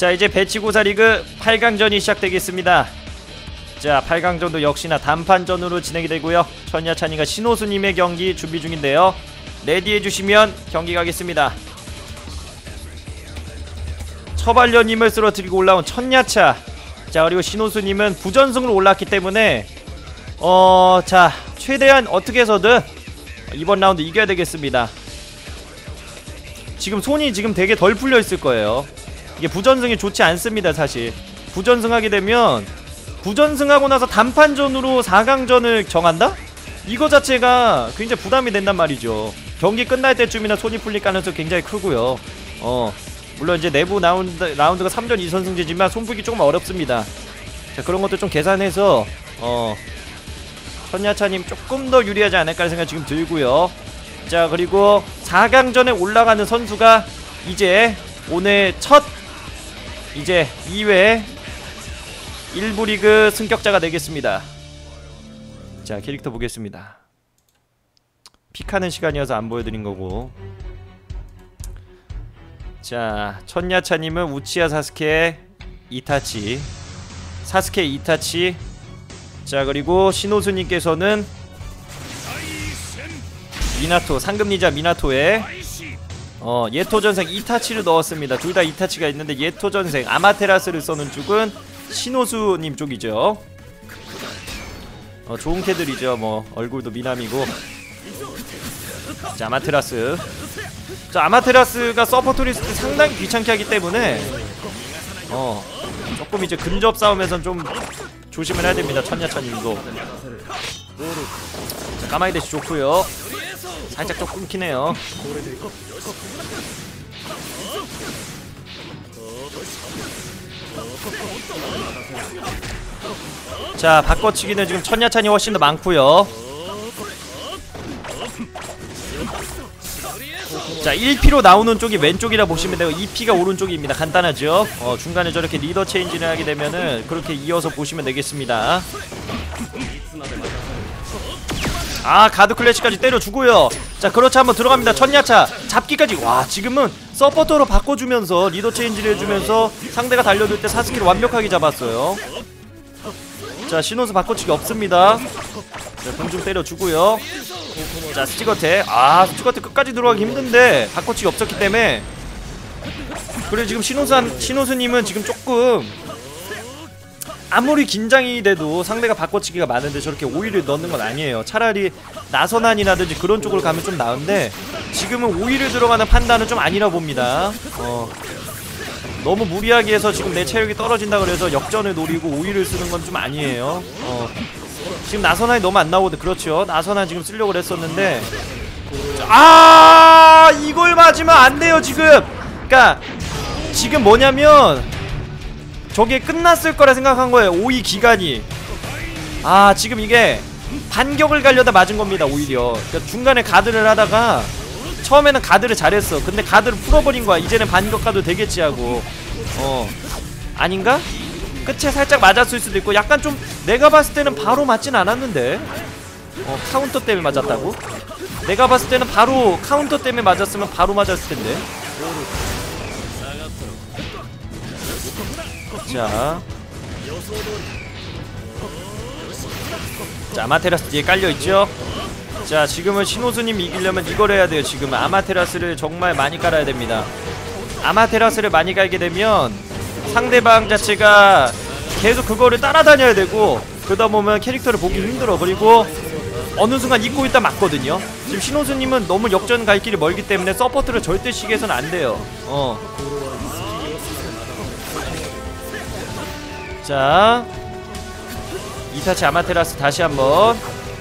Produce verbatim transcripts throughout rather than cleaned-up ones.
자, 이제 배치고사 리그 팔 강전이 시작되겠습니다. 자, 팔 강전도 역시나 단판전으로 진행이 되고요. 천야찬이가 신호수님의 경기 준비 중인데요. 레디해주시면 경기 가겠습니다. 처발려님을 쓰러뜨리고 올라온 천야차. 자, 그리고 신호수님은 부전승으로 올랐기 때문에 어... 자, 최대한 어떻게 해서든 이번 라운드 이겨야 되겠습니다. 지금 손이 지금 되게 덜 풀려있을 거예요. 이게 부전승이 좋지 않습니다. 사실 부전승하게 되면 부전승하고 나서 단판전으로 사 강전을 정한다? 이거 자체가 굉장히 부담이 된단 말이죠. 경기 끝날 때쯤이나 손이 풀릴 가능성이 굉장히 크고요. 어 물론 이제 내부 라운드, 라운드가 삼 전 이 선승제지만 손풀기 조금 어렵습니다. 자, 그런 것도 좀 계산해서 어 천야차님 조금 더 유리하지 않을까 생각 지금 들고요. 자, 그리고 사 강전에 올라가는 선수가 이제 오늘 첫 이제 이 회 일 부 리그 승격자가 되겠습니다. 자, 캐릭터 보겠습니다. 픽하는 시간이어서 안 보여드린 거고. 자, 천야차님은 우치야 사스케 이타치, 사스케 이타치. 자, 그리고 신호수님께서는 미나토, 상급리자 미나토에 어 예토전생 이타치를 넣었습니다. 둘 다 이타치가 있는데 예토전생 아마테라스를 써는 쪽은 신호수님 쪽이죠. 어 좋은 캐들이죠. 뭐 얼굴도 미남이고. 자, 아마테라스. 자, 아마테라스가 서포트리스트 상당히 귀찮게 하기 때문에 어 조금 이제 근접 싸움에선 좀 조심을 해야 됩니다. 천야차님도. 자, 까마귀 대시 좋고요. 살짝 좀 끊기네요. 자, 바꿔치기는 지금 천야찬이 훨씬 더 많고요. 자, 일 피로 나오는 쪽이 왼쪽이라 보시면 되고 이 피가 오른쪽입니다. 간단하죠. 어, 중간에 저렇게 리더 체인지를 하게 되면은 그렇게 이어서 보시면 되겠습니다. 아, 가드 클래시까지 때려주고요. 자, 그렇지, 한번 들어갑니다. 천야차 잡기까지. 와, 지금은 서포터로 바꿔주면서 리더 체인지를 해주면서 상대가 달려들 때 사스키를 완벽하게 잡았어요. 자, 신호수 바꿔치기 없습니다. 자, 공중 때려주고요. 자, 스티거테. 아, 스티거테 끝까지 들어가기 힘든데 바꿔치기 없었기 때문에. 그리고 지금 신호수, 신호수님은 지금 조금 아무리 긴장이 돼도 상대가 바꿔치기가 많은데 저렇게 오일을 넣는 건 아니에요. 차라리 나선안이라든지 그런 쪽으로 가면 좀 나은데 지금은 오일을 들어가는 판단은 좀 아니라 봅니다. 어 너무 무리하게 해서 지금 내 체력이 떨어진다 그래서 역전을 노리고 오일을 쓰는 건 좀 아니에요. 어 지금 나선안이 너무 안 나오거든. 그렇죠, 나선안 지금 쓰려고 했었는데 아, 이걸 맞으면 안 돼요 지금. 그러니까 지금 뭐냐면 저게 끝났을 거라 생각한 거예요. 오이 기간이. 아, 지금 이게 반격을 가려다 맞은 겁니다. 오히려 그러니까 중간에 가드를 하다가 처음에는 가드를 잘했어. 근데 가드를 풀어버린 거야. 이제는 반격 가도 되겠지 하고. 어 아닌가? 끝에 살짝 맞았을 수도 있고. 약간 좀 내가 봤을 때는 바로 맞진 않았는데 어 카운터 때문에 맞았다고? 내가 봤을 때는 바로 카운터 때문에 맞았으면 바로 맞았을 텐데. 자, 자, 아마테라스 뒤에 깔려있죠. 자, 지금은 신호수님 이기려면 이걸 해야 돼요. 지금은 아마테라스를 정말 많이 깔아야 됩니다. 아마테라스를 많이 깔게 되면 상대방 자체가 계속 그거를 따라다녀야 되고 그러다 보면 캐릭터를 보기 힘들어. 그리고 어느 순간 잊고 있다 맞거든요. 지금 신호수님은 너무 역전 갈 길이 멀기 때문에 서포트를 절대 쉬게 해서는 안 돼요. 어 자, 이타치 아마테라스 다시 한번.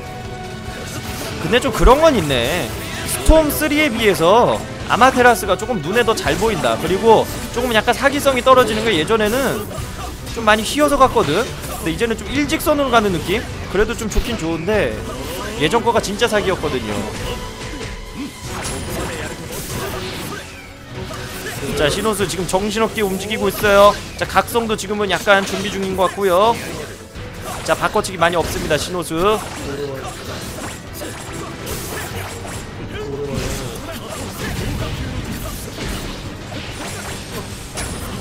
근데 좀 그런 건 있네. 스톰 쓰리에 비해서 아마테라스가 조금 눈에 더 잘 보인다. 그리고 조금 약간 사기성이 떨어지는 게 예전에는 좀 많이 휘어서 갔거든. 근데 이제는 좀 일직선으로 가는 느낌? 그래도 좀 좋긴 좋은데 예전 거가 진짜 사기였거든요. 자, 신호수 지금 정신없게 움직이고 있어요. 자, 각성도 지금은 약간 준비 중인 것 같고요. 자, 바꿔치기 많이 없습니다. 신호수.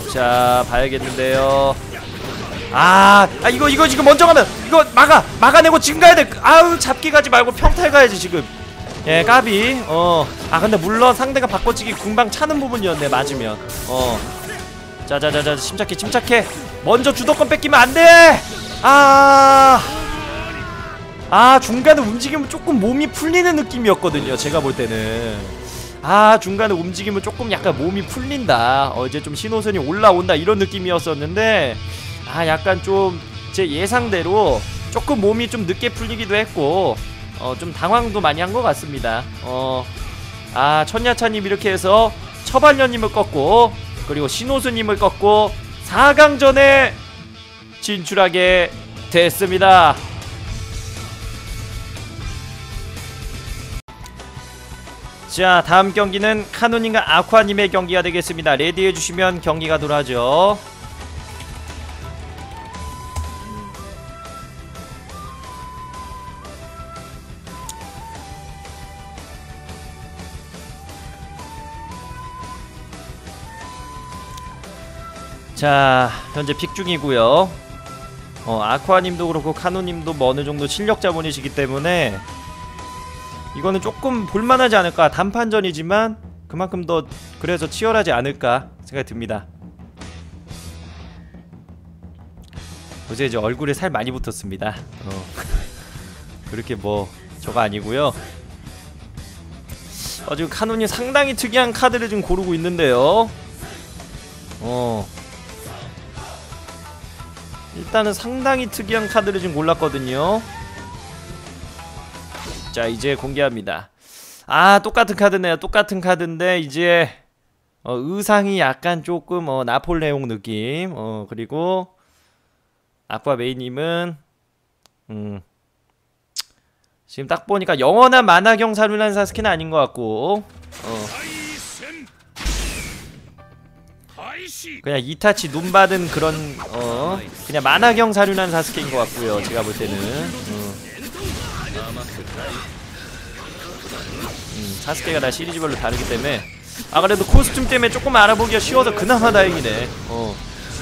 자 봐야겠는데요. 아, 아 이거 이거 지금 먼저 가면 이거 막아 막아내고 지금 가야 돼. 아우 잡기 가지 말고 평탈 가야지 지금. 예 까비. 어 아 근데 물론 상대가 바꿔치기 궁방 차는 부분이었네 맞으면. 어 자자자자 침착해 침착해. 먼저 주도권 뺏기면 안돼. 아 아 중간에 움직이면 조금 몸이 풀리는 느낌이었거든요 제가 볼 때는. 아 중간에 움직이면 조금 약간 몸이 풀린다, 어 이제 좀 신호선이 올라온다 이런 느낌이었었는데, 아 약간 좀 제 예상대로 조금 몸이 좀 늦게 풀리기도 했고 어 좀 당황도 많이 한 것 같습니다. 어 아 천야차님 이렇게 해서 처발녀님을 꺾고 그리고 신호수님을 꺾고 사 강전에 진출하게 됐습니다. 자 다음 경기는 카누님과 아쿠아님의 경기가 되겠습니다. 레디해주시면 경기가 돌아죠. 자 현재 픽 중이고요. 어 아쿠아님도 그렇고 카누님도 뭐 어느정도 실력자분이시기 때문에 이거는 조금 볼만하지 않을까. 단판전이지만 그만큼 더 그래서 치열하지 않을까 생각이 듭니다. 어제 이제 얼굴에 살 많이 붙었습니다. 어. 그렇게 뭐 저거 아니고요. 어 지금 카누님 상당히 특이한 카드를 지금 고르고 있는데요. 어 일단은 상당히 특이한 카드를 지금 골랐거든요. 자 이제 공개합니다. 아 똑같은 카드네요. 똑같은 카드인데 이제 어, 의상이 약간 조금 어, 나폴레옹 느낌. 어 그리고 아쿠아 메이님은 음 지금 딱 보니까 영원한 만화경 사륜한 사스케는 아닌 것 같고 어 그냥 이타치 눈 받은 그런 어 그냥 만화경 사륜한 사스케인 것 같고요 제가 볼 때는. 어. 음, 사스케가 다 시리즈별로 다르기 때문에 아 그래도 코스튬 때문에 조금 알아보기가 쉬워서 그나마 다행이네. 어.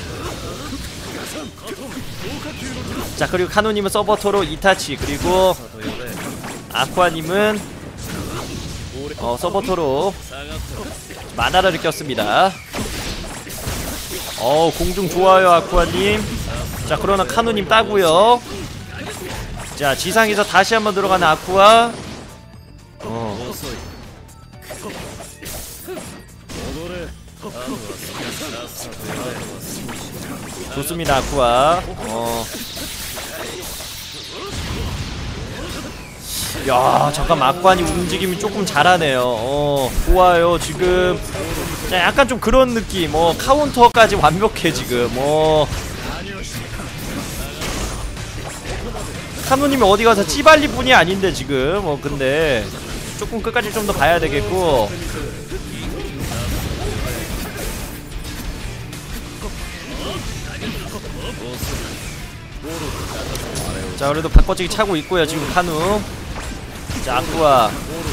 자 그리고 카누님은 서버터로 이타치 그리고 아쿠아님은 어 서버터로 마나라를 꼈습니다. 어 공중 좋아요 아쿠아님. 자 그러나 카누님 따고요. 자 지상에서 다시 한번 들어가는 아쿠아. 어. 좋습니다 아쿠아. 어. 야 잠깐 아쿠아님 움직임이 조금 잘하네요. 어 좋아요 지금. 자, 약간 좀 그런 느낌. 어 카운터까지 완벽해 지금. 어 카누님이 어디 가서 찌발릴 뿐이 아닌데 지금. 어 근데 조금 끝까지 좀 더 봐야 되겠고. 자 그래도 바꿔치기 차고 있고요 지금 카누. 자 아쿠아.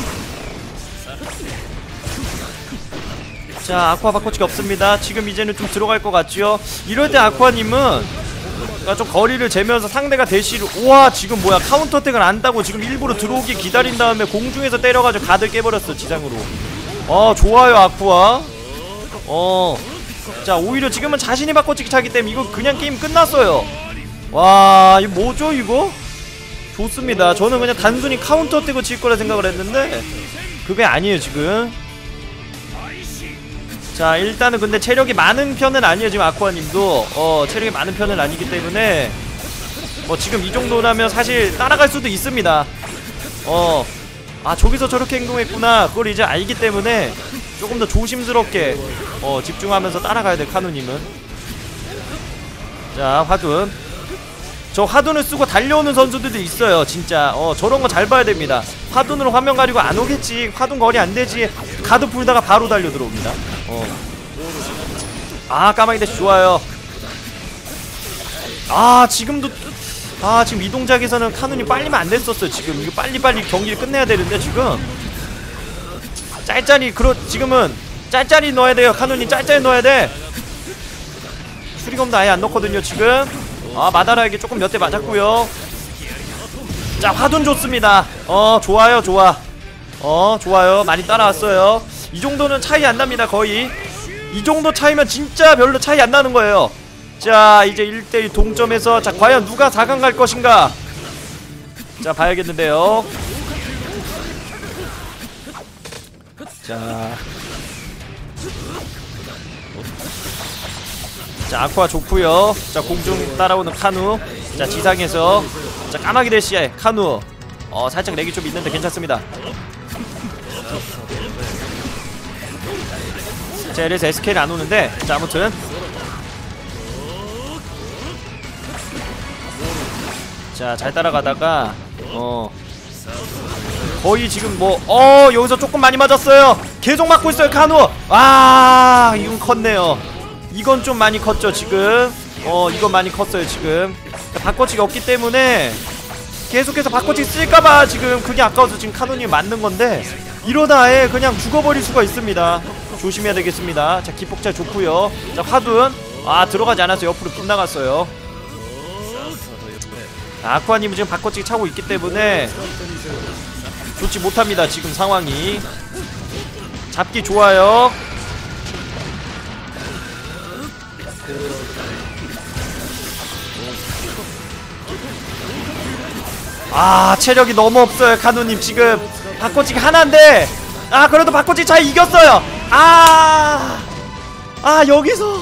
자 아쿠아 바꿔치기 없습니다. 지금 이제는 좀 들어갈 것 같죠. 이럴 때 아쿠아님은 좀 거리를 재면서 상대가 대시를. 우와 지금 뭐야 카운터택을 안다고 지금 일부러 들어오기 기다린 다음에 공중에서 때려가지고 가드 깨버렸어 지상으로. 어 좋아요 아쿠아. 어 자 오히려 지금은 자신이 바꿔치기 차기 때문에 이거 그냥 게임 끝났어요. 와 이거 뭐죠 이거. 좋습니다. 저는 그냥 단순히 카운터택을 칠 거라 생각을 했는데 그게 아니에요 지금. 자 일단은 근데 체력이 많은 편은 아니에요 지금 아쿠아님도. 어 체력이 많은 편은 아니기 때문에 뭐 지금 이 정도라면 사실 따라갈 수도 있습니다. 어 아 저기서 저렇게 행동했구나 그걸 이제 알기 때문에 조금 더 조심스럽게 어 집중하면서 따라가야 돼 카누님은. 자 화둔. 저 화둔을 쓰고 달려오는 선수들도 있어요 진짜. 어 저런거 잘 봐야 됩니다. 화둔으로 화면 가리고 안 오겠지. 화둔 거리 안 되지. 가드 풀다가 바로 달려 들어옵니다. 어. 아 까마귀 대시 좋아요. 아 지금도 아 지금 이 동작에서는 카눈이 빨리면 안 됐었어요 지금. 이거 빨리빨리 경기를 끝내야 되는데 지금 짤짤이. 그렇 지금은 짤짤이 넣어야 돼요 카눈이. 짤짤이 넣어야 돼. 수리검도 아예 안 넣거든요 지금. 아 마다라에게 조금 몇 대 맞았고요. 자 화둔 좋습니다. 어 좋아요 좋아. 어 좋아요. 많이 따라왔어요. 이 정도는 차이 안 납니다. 거의 이 정도 차이면 진짜 별로 차이 안 나는 거예요. 자 이제 일 대 일 동점에서 자 과연 누가 사 강 갈 것인가. 자 봐야겠는데요. 자, 자 아쿠아 좋고요. 자 공중 따라오는 카누. 자 지상에서 자 까마귀 대시에 카누. 어 살짝 렉이 좀 있는데 괜찮습니다. 자 이래서 에스케이는 안 오는데 자 아무튼 자 잘 따라가다가 어 거의 지금 뭐 어 여기서 조금 많이 맞았어요. 계속 맞고 있어요 카누. 아 이건 컸네요. 이건 좀 많이 컸죠 지금. 어 이건 많이 컸어요 지금. 바꿔치기 없기 때문에 계속해서 바꿔치기 쓸까봐 지금 그게 아까워서 지금 카누님 맞는 건데 이러다 아예 그냥 죽어버릴 수가 있습니다. 조심해야 되겠습니다. 자 기폭자 좋고요. 자 화둔 아 들어가지 않아서 옆으로 빗나갔어요. 아쿠아님은 지금 바꿔치기 차고 있기 때문에 좋지 못합니다 지금 상황이. 잡기 좋아요. 아 체력이 너무 없어요 카누님 지금. 바꿔치기 하나인데 아 그래도 바꿔치기 잘 이겼어요. 아, 아 여기서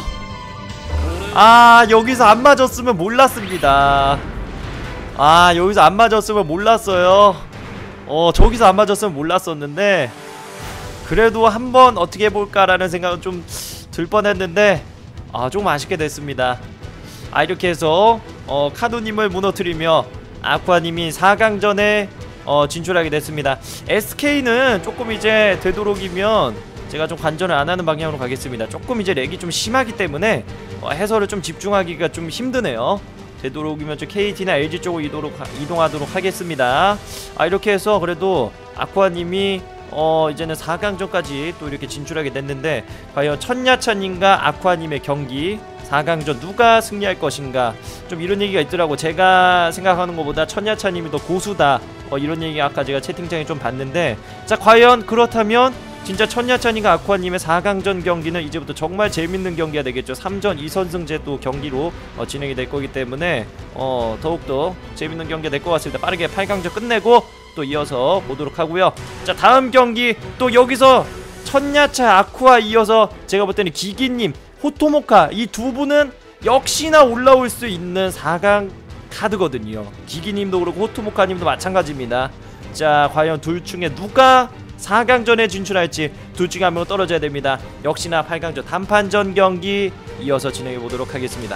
아 여기서 안 맞았으면 몰랐습니다. 아 여기서 안 맞았으면 몰랐어요. 어 저기서 안 맞았으면 몰랐었는데 그래도 한번 어떻게 해볼까라는 생각은 좀 들 뻔했는데 아 조금 아쉽게 됐습니다. 아 이렇게 해서 어 카누님을 무너뜨리며 아쿠아님이 사 강전에 어 진출하게 됐습니다. 에스케이는 조금 이제 되도록이면 제가 좀 관전을 안하는 방향으로 가겠습니다. 조금 이제 렉이 좀 심하기 때문에 어 해설을 좀 집중하기가 좀 힘드네요. 되도록이면 좀 케이티나 엘지 쪽으로 이도록, 이동하도록 하겠습니다. 아 이렇게 해서 그래도 아쿠아님이 어 이제는 사 강전까지 또 이렇게 진출하게 됐는데 과연 천야차님과 아쿠아님의 경기 사 강전 누가 승리할 것인가 좀 이런 얘기가 있더라고. 제가 생각하는 것보다 천야차님이 더 고수다 어 이런 얘기 아까 제가 채팅창에 좀 봤는데 자 과연 그렇다면 진짜 천야차님과 아쿠아님의 사 강전 경기는 이제부터 정말 재밌는 경기가 되겠죠. 삼 전 이 선승제 또 경기로 어, 진행이 될 거기 때문에 어, 더욱더 재밌는 경기가 될 것 같습니다. 빠르게 팔 강전 끝내고 또 이어서 보도록 하고요. 자 다음 경기 또 여기서 천야차 아쿠아 이어서 제가 볼 때는 기기님 호토모카 이 두 분은 역시나 올라올 수 있는 사 강 카드거든요. 기기님도 그렇고 호토모카님도 마찬가지입니다. 자 과연 둘 중에 누가 사 강전에 진출할지 둘 중에 한 명 떨어져야 됩니다. 역시나 팔 강전 단판전 경기 이어서 진행해 보도록 하겠습니다.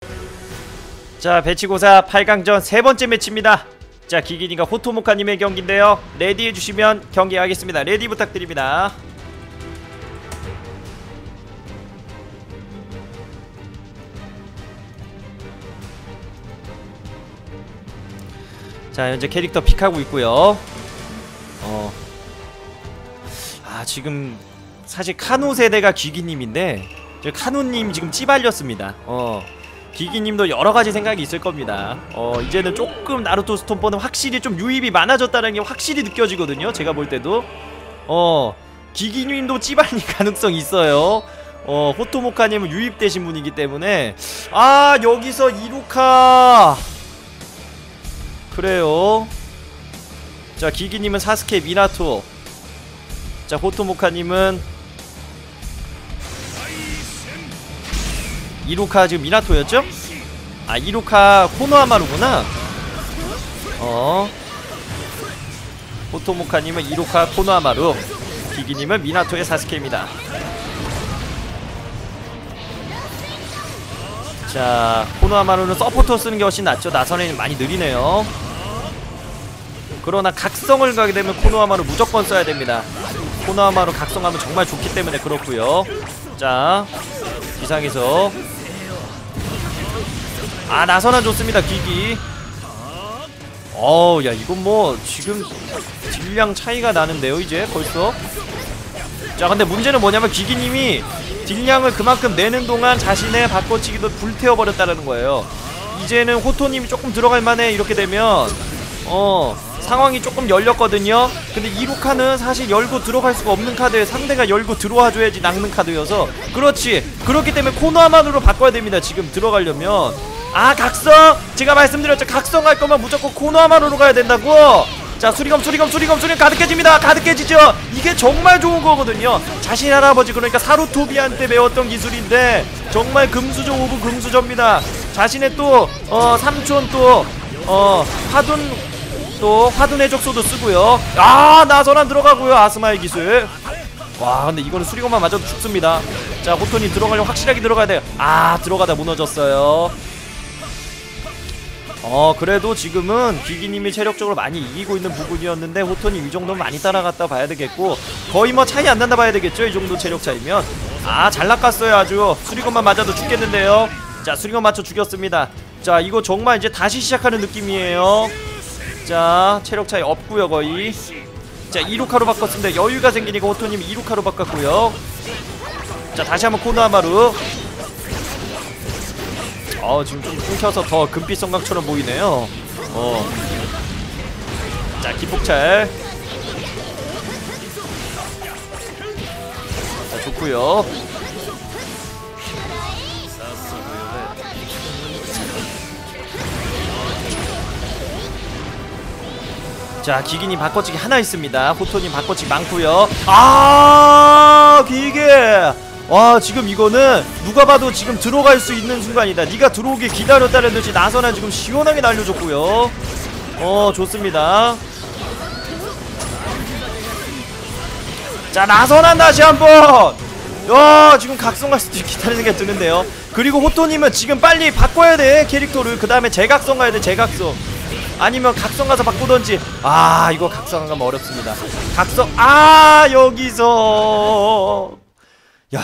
자 배치고사 팔 강전 세 번째 매치입니다. 자 기기님과 호토모카님의 경기인데요. 레디 해주시면 경기하겠습니다. 레디 부탁드립니다. 자 현재 캐릭터 픽하고 있고요. 어. 아 지금 사실 카누 세대가 기기님인데 카누님 지금 찌발렸습니다. 어 기기님도 여러가지 생각이 있을 겁니다. 어 이제는 조금 나루토 스톰퍼는 확실히 좀 유입이 많아졌다는 게 확실히 느껴지거든요. 제가 볼 때도 어 기기님도 찌발릴 가능성이 있어요. 어 호토모카님은 유입되신 분이기 때문에 아 여기서 이루카 그래요. 자 기기님은 사스케 미나토 자 호토모카님은 이루카 지금 미나토였죠? 아 이루카 코노하마루구나. 어 호토모카님은 이루카 코노하마루 기기님은 미나토의 사스케입니다. 자 코노하마루는 서포터 쓰는 게 훨씬 낫죠. 나선에는 많이 느리네요. 그러나 각성을 가게 되면 코노하마루 무조건 써야 됩니다. 코노하마루 각성하면 정말 좋기 때문에 그렇고요. 자 이상에서 아 나선한 좋습니다. 기기 어우 야 이건 뭐 지금 딜량 차이가 나는데요 이제 벌써. 자 근데 문제는 뭐냐면 기기님이 딜량을 그만큼 내는 동안 자신의 바꿔치기도 불태워버렸다는 거예요. 이제는 호토님이 조금 들어갈 만해. 이렇게 되면 어 상황이 조금 열렸거든요. 근데 이루카는 사실 열고 들어갈 수가 없는 카드에 상대가 열고 들어와줘야지 낚는 카드여서 그렇지. 그렇기 때문에 코너만으로 바꿔야 됩니다. 지금 들어가려면. 아 각성! 제가 말씀드렸죠. 각성 갈 거면 무조건 코너만으로 가야 된다고. 자 수리검 수리검 수리검 수리검 가득해집니다. 가득해지죠. 이게 정말 좋은 거거든요. 자신 할아버지 그러니까 사루토비한테 배웠던 기술인데 정말 금수저 오브 금수저입니다. 자신의 또 어 삼촌 또 어 화둔 또 화둔 해적소도 쓰고요. 아 나선안 들어가고요. 아스마의 기술. 와 근데 이거는 수리검만 맞아도 죽습니다. 자 호톤이 들어가려면 확실하게 들어가야 돼요. 아 들어가다 무너졌어요. 어 그래도 지금은 귀기님이 체력적으로 많이 이기고 있는 부분이었는데 호톤이 이 정도면 많이 따라갔다 봐야 되겠고 거의 뭐 차이 안 난다 봐야 되겠죠. 이 정도 체력 차이면. 아 잘 낚았어요. 아주 수리검만 맞아도 죽겠는데요. 자 수리검 맞춰 죽였습니다. 자 이거 정말 이제 다시 시작하는 느낌이에요. 자 체력 차이 없고요 거의. 자 이루카로 바꿨습니다. 여유가 생기니까 호토님이 이루카로 바꿨고요. 자 다시 한번 코노하마루. 어 지금 좀 끊겨서 더 금빛 성광처럼 보이네요. 어. 자 기폭찰. 자 좋고요. 자 기기님 바꿔치기 하나 있습니다. 호토님 바꿔치기 많고요. 아 기계. 와 지금 이거는 누가 봐도 지금 들어갈 수 있는 순간이다. 네가 들어오길 기다렸다는 듯이 나선한 지금 시원하게 날려줬고요. 어 좋습니다. 자 나선한 다시 한번. 야 지금 각성 갈 수도 기다리는 생각이 드는데요. 그리고 호토님은 지금 빨리 바꿔야 돼 캐릭터를. 그 다음에 재각성 가야 돼. 재각성 아니면 각성 가서 바꾸던지. 아 이거 각성 가면 어렵습니다. 각성. 아 여기서 야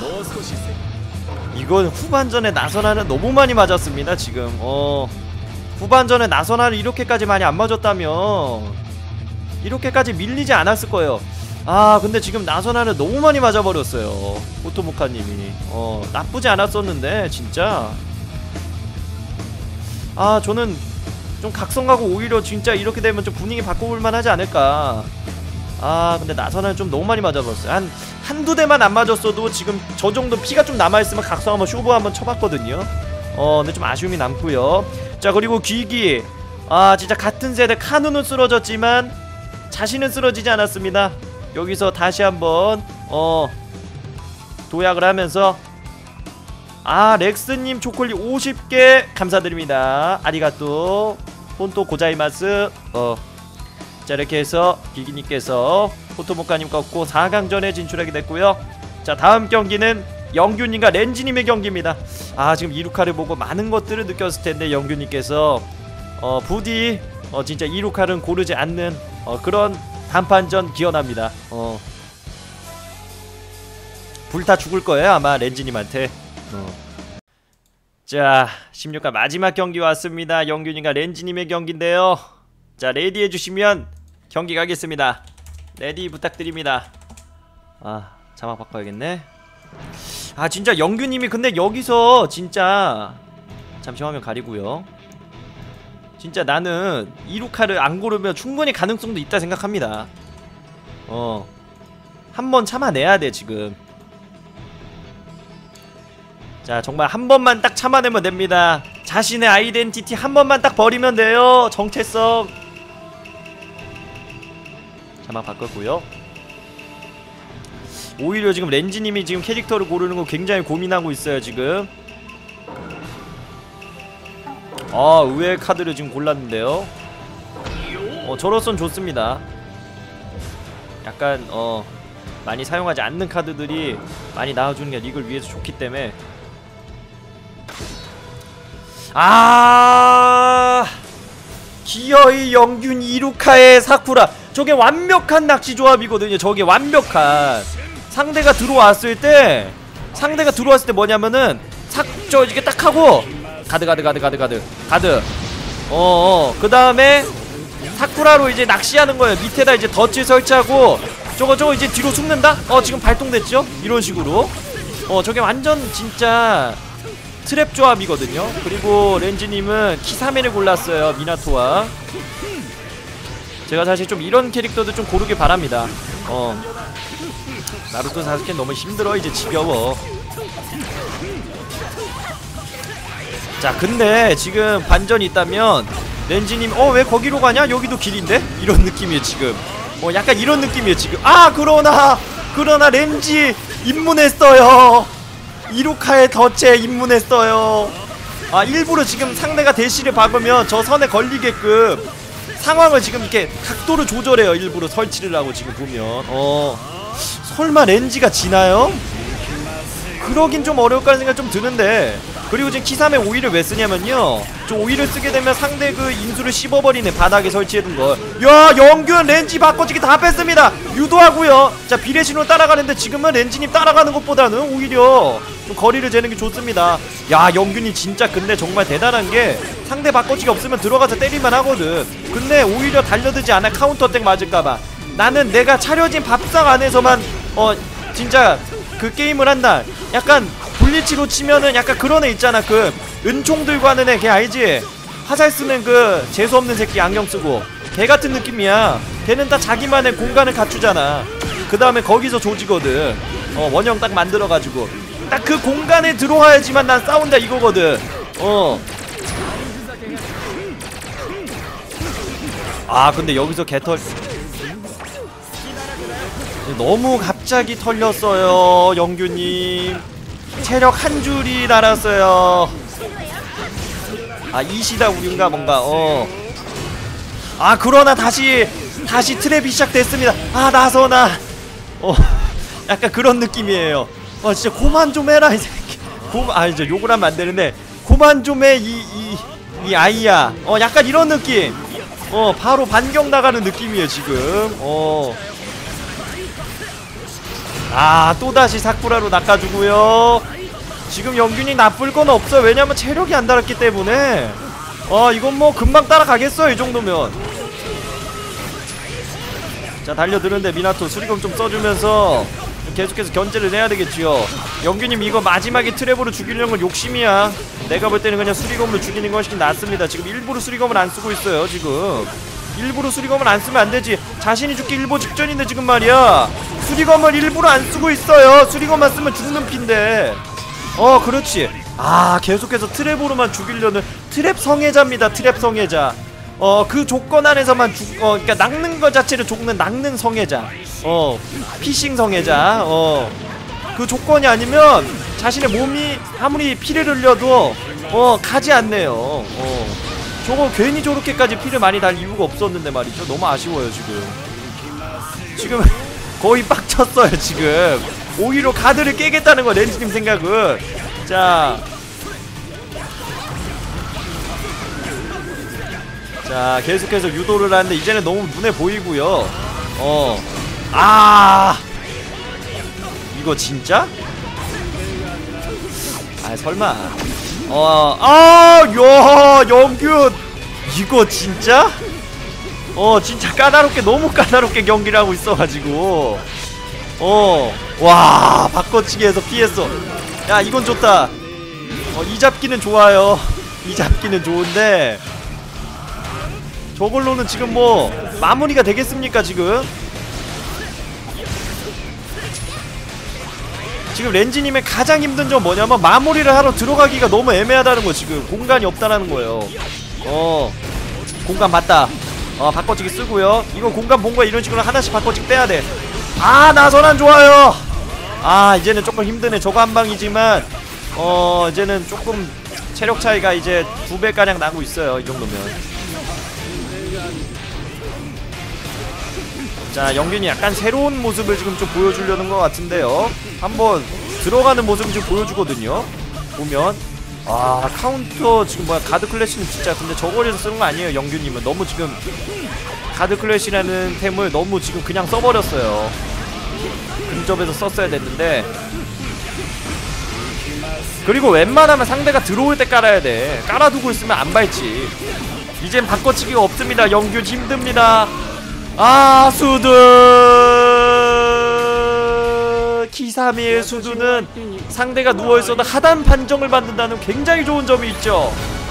이건 후반전에 나선하는 너무 많이 맞았습니다. 지금 어 후반전에 나선하는 이렇게까지 많이 안 맞았다면 이렇게까지 밀리지 않았을 거예요. 아 근데 지금 나선하는 너무 많이 맞아버렸어요. 호토모카님이 어 나쁘지 않았었는데 진짜. 아 저는 좀 각성가고 오히려 진짜 이렇게 되면 좀 분위기 바꿔볼만 하지 않을까. 아 근데 나선은 좀 너무 많이 맞아버렸어요. 한 한두 대만 안 맞았어도 지금 저 정도 피가 좀 남아있으면 각성 한번 쇼부 한번 쳐봤거든요. 어 근데 좀 아쉬움이 남고요. 자 그리고 귀기. 아 진짜 같은 세대 카누는 쓰러졌지만 자신은 쓰러지지 않았습니다. 여기서 다시 한번 어 도약을 하면서. 아 렉스님 초콜릿 오십 개 감사드립니다. 아리가또 혼토 고자이마스. 어 자 이렇게 해서 기기님께서 호토모카님 꺾고 사 강전에 진출하게 됐고요. 자 다음 경기는 영규님과 렌지님의 경기입니다. 아 지금 이루카를 보고 많은 것들을 느꼈을텐데 영규님께서 어 부디 어 진짜 이루카는 고르지 않는 어 그런 단판전 기원합니다. 어 불타 죽을 거예요 아마 렌지님한테. 어. 자 십육 강 마지막 경기 왔습니다. 영균이가 렌지님의 경기인데요. 자 레디 해주시면 경기 가겠습니다. 레디 부탁드립니다. 아 자막 바꿔야겠네. 아 진짜 영균님이 근데 여기서 진짜 잠시 화면 가리고요. 진짜 나는 이루카를 안 고르면 충분히 가능성도 있다 생각합니다. 어 한번 참아내야 돼 지금. 자 정말 한 번만 딱 참아내면 됩니다. 자신의 아이덴티티 한 번만 딱 버리면 돼요. 정체성. 자막 바꿨고요. 오히려 지금 렌지님이 지금 캐릭터를 고르는 거 굉장히 고민하고 있어요 지금. 아 의외의 카드를 지금 골랐는데요. 어 저로선 좋습니다. 약간 어 많이 사용하지 않는 카드들이 많이 나와주는 게 리그를 위해서 좋기 때문에. 아 기어이 영균 이루카의 사쿠라. 저게 완벽한 낚시 조합이거든요. 저게 완벽한. 상대가 들어왔을 때 상대가 들어왔을 때 뭐냐면은 삭 저 이렇게 딱 하고 가드 가드 가드 가드 가드 가드 어어 그 다음에 사쿠라로 이제 낚시하는 거예요. 밑에다 이제 덫을 설치하고 저거 저거 이제 뒤로 숨는다? 어 지금 발동됐죠? 이런 식으로. 어 저게 완전 진짜 트랩 조합이거든요. 그리고 렌즈님은 키사멘을 골랐어요. 미나토와. 제가 사실 좀 이런 캐릭터도 좀 고르길 바랍니다. 어 나루토 사스케 너무 힘들어. 이제 지겨워. 자 근데 지금 반전이 있다면 렌즈님 어 왜 거기로 가냐? 여기도 길인데? 이런 느낌이에요 지금. 어 약간 이런 느낌이에요 지금. 아 그러나 그러나 렌즈 입문했어요. 이루카의 덫에 입문했어요. 아 일부러 지금 상대가 대시를 박으면 저 선에 걸리게끔 상황을 지금 이렇게 각도를 조절해요. 일부러 설치를 하고 지금 보면. 어 설마 렌즈가 지나요? 그러긴 좀 어려울 거라는 생각 좀 드는데. 그리고 지금 키삼의 오일을 왜 쓰냐면요, 저 오일을 쓰게 되면 상대 그 인수를 씹어버리네. 바닥에 설치해둔 걸. 야 영균 렌즈 바꿔치기 다 뺐습니다. 유도하고요. 자 비레신으로 따라가는데 지금은 렌즈님 따라가는 것보다는 오히려 좀 거리를 재는 게 좋습니다. 야 영균이 진짜 근데 정말 대단한 게 상대 바꿔치기 없으면 들어가서 때릴만 하거든. 근데 오히려 달려들지 않아. 카운터택 맞을까봐. 나는 내가 차려진 밥상 안에서만 어 진짜 그 게임을 한다. 약간 블리치로 치면은 약간 그런 애 있잖아. 그 은총 들고 하는 애, 걔 알지? 화살 쓰는 그 재수없는 새끼 안경 쓰고. 걔 같은 느낌이야. 걔는 다 자기만의 공간을 갖추잖아. 그 다음에 거기서 조지거든. 어 원형 딱 만들어가지고 딱 그 공간에 들어와야지만 난 싸운다 이거거든. 어 아 근데 여기서 개털 너무 갑자기 털렸어요. 영규님 체력 한 줄이 달았어요. 아 이시다 우린가 뭔가. 어 아 그러나 다시 다시 트랩이 시작됐습니다. 아 나서나. 어 약간 그런 느낌이에요. 어 진짜 고만 좀 해라 이 새끼. 고 아 이제 욕을 하면 안 되는데 고만 좀 해 이 이 이 아이야. 어 약간 이런 느낌. 어 바로 반격 나가는 느낌이에요 지금. 어 아 또다시 사쿠라로 낚아주고요. 지금 영균이 나쁠 건 없어요. 왜냐면 체력이 안 달았기 때문에. 어 이건 뭐 금방 따라가겠어요 이 정도면. 자 달려드는데 미나토 수리검 좀 써주면서 계속해서 견제를 해야 되겠지요. 영균님 이거 마지막에 트랩으로 죽이려는 건 욕심이야. 내가 볼 때는 그냥 수리검으로 죽이는 것이 낫습니다. 지금 일부러 수리검을 안 쓰고 있어요 지금. 일부러 수리검을 안 쓰면 안 되지. 자신이 죽기 일보 직전인데 지금 말이야 수리검을 일부러 안 쓰고 있어요. 수리검만 쓰면 죽는 피인데. 어 그렇지. 아 계속해서 트랩으로만 죽이려는 트랩 성애자입니다. 트랩 성애자. 어 그 조건 안에서만 죽 어 그러니까 낚는 것 자체를 족는 낚는 성애자. 어 피싱 성애자. 어 그 조건이 아니면 자신의 몸이 아무리 피를 흘려도 어 가지 않네요. 어 저거 괜히 저렇게까지 피를 많이 달 이유가 없었는데 말이죠. 너무 아쉬워요 지금. 지금 거의 빡쳤어요 지금. 오히려 가드를 깨겠다는 거 렌즈님 생각은. 자 자 계속해서 유도를 하는데 이제는 너무 눈에 보이고요. 어 아 이거 진짜? 아 설마. 어 아 야 영균 이거 진짜? 어 진짜 까다롭게 너무 까다롭게 경기를 하고 있어가지고 어 와 바꿔치기해서 피했어. 야 이건 좋다. 어 이 잡기는 좋아요. 이 잡기는 좋은데 저걸로는 지금 뭐 마무리가 되겠습니까 지금? 지금 렌즈님의 가장 힘든 점 뭐냐면 마무리를 하러 들어가기가 너무 애매하다는 거. 지금 공간이 없다라는 거예요. 어 공간 봤다. 어 바꿔치기 쓰고요. 이거 공간 본 거야. 이런 식으로 하나씩 바꿔치기 빼야 돼. 아 나선안 좋아요. 아 이제는 조금 힘드네. 저거 한 방이지만 어 이제는 조금 체력 차이가 이제 두 배가량 나고 있어요 이 정도면. 자 영균이 약간 새로운 모습을 지금 좀 보여주려는 것 같은데요. 한번 들어가는 모습을 좀 보여주거든요 보면. 아 카운터 지금 뭐야 가드 클래시는 진짜 근데 저거에서 쓰는 거 아니에요. 영균님은 너무 지금 가드 클래시라는 템을 너무 지금 그냥 써버렸어요. 근접에서 썼어야 됐는데. 그리고 웬만하면 상대가 들어올 때 깔아야 돼. 깔아두고 있으면 안 밟지. 이젠 바꿔치기가 없습니다. 영균 힘듭니다. 아 수드 키사미의 수두는 상대가 누워있어도 하단 판정을 받는다는 굉장히 좋은 점이 있죠.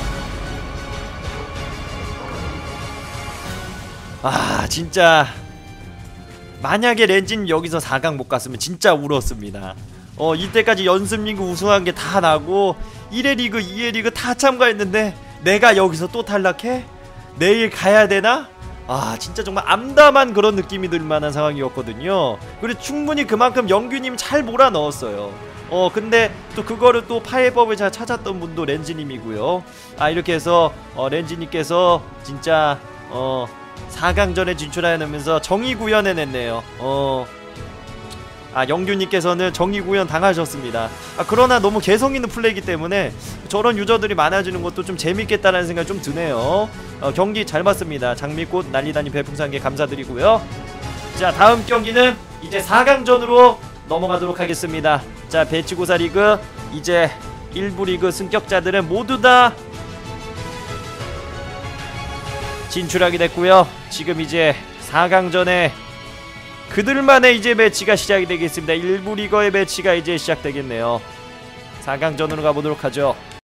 아 진짜 만약에 렌진 여기서 사 강 못 갔으면 진짜 울었습니다. 어 이때까지 연습리그 우승한 게 다 나고 일 회 리그 이 회 리그 다 참가했는데 내가 여기서 또 탈락해? 내일 가야 되나? 아 진짜 정말 암담한 그런 느낌이 들만한 상황이었거든요. 그리고 충분히 그만큼 영규님 잘 몰아넣었어요. 어 근데 또 그거를 또 파해법을 잘 찾았던 분도 렌지님이고요. 아 이렇게 해서 어 렌지님께서 진짜 어 사 강전에 진출하면서 정의구현해냈네요. 어 아 영규님께서는 정의구현 당하셨습니다. 아 그러나 너무 개성있는 플레이이기 때문에 저런 유저들이 많아지는 것도 좀 재밌겠다라는 생각이 좀 드네요. 어, 경기 잘 봤습니다. 장미꽃 난리다니 별풍선께 감사드리고요. 자 다음 경기는 이제 사 강전으로 넘어가도록 하겠습니다. 자 배치고사 리그 이제 일부 리그 승격자들은 모두 다 진출하게 됐고요. 지금 이제 사 강전에 그들만의 이제 매치가 시작이 되겠습니다. 일부 리거의 매치가 이제 시작되겠네요. 사 강전으로 가보도록 하죠.